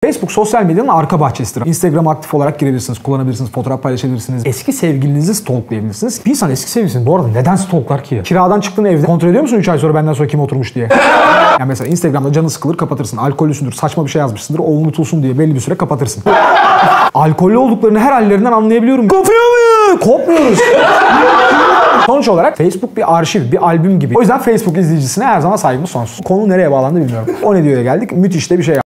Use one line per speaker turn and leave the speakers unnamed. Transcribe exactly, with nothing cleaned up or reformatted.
Facebook sosyal medyanın arka bahçesidir. Instagram'a aktif olarak girebilirsiniz, kullanabilirsiniz, fotoğraf paylaşabilirsiniz. Eski sevgilinizi stalklayabilirsiniz. Bir insan eski sevgilisini bu arada neden stalklar ki? Kiradan çıktığın evde kontrol ediyor musun üç ay sonra benden sonra kim oturmuş diye? Yani mesela Instagram'da canı sıkılır kapatırsın. Alkollüsündür, saçma bir şey yazmışsındır. O unutulsun diye belli bir süre kapatırsın. Alkollü olduklarını her hallerinden anlayabiliyorum. Kopuyor mu? Kopmuyoruz. Sonuç olarak Facebook bir arşiv, bir albüm gibi. O yüzden Facebook izleyicisine her zaman saygımız sonsuz. Konu nereye bağlandı bilmiyorum. O ne diyor'ya geldik. Müthiş de bir şey.